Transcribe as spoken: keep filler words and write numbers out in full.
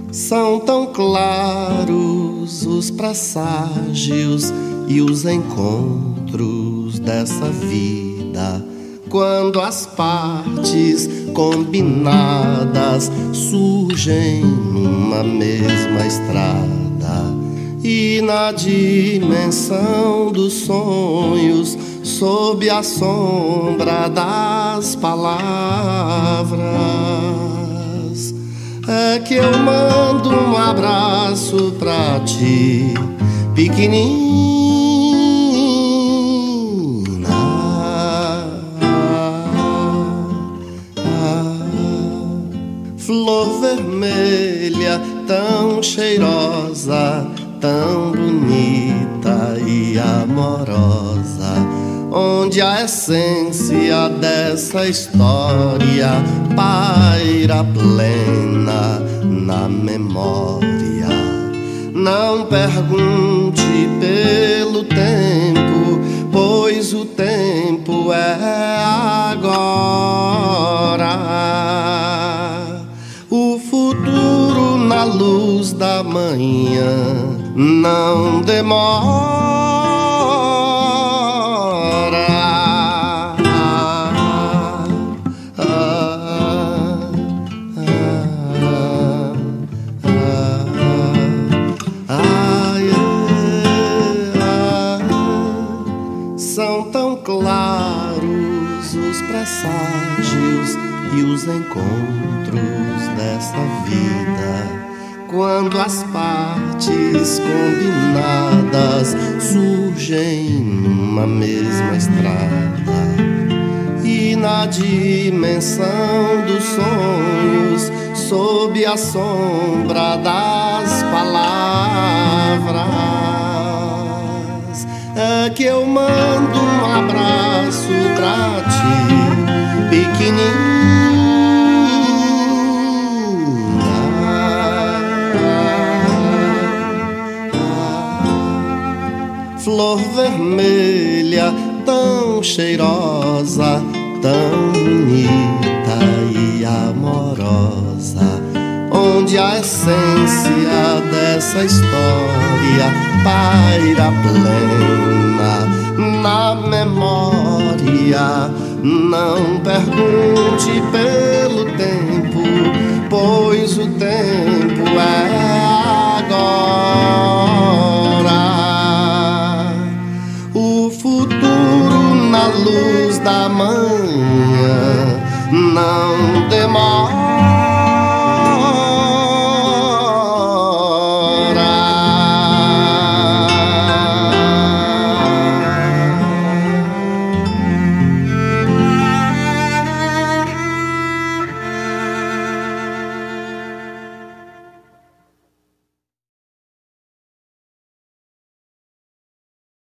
São tão claros os presságios e os encontros dessa vida, quando as partes combinadas surgem numa mesma estrada, e na dimensão dos sonhos, sob a sombra das palavras, é que eu mando um abraço pra ti, pequenina. Flor vermelha, tão cheirosa, tão bonita e amorosa, onde a essência dessa história paira plena na memória. Não pergunte pelo tempo, pois o tempo é agora. O futuro na luz da manhã não demora. São tão claros os presságios e os encontros desta vida, quando as partes combinadas surgem numa mesma estrada, e na dimensão dos sonhos, sob a sombra das palavras, é que eu mando um abraço pra ti, pequenina. Flor vermelha, tão cheirosa, tão bonita e amorosa, onde a essência dessa história paira plena na memória. Não pergunte pelo tempo, pois o tempo é agora. O futuro na luz da manhã não demora.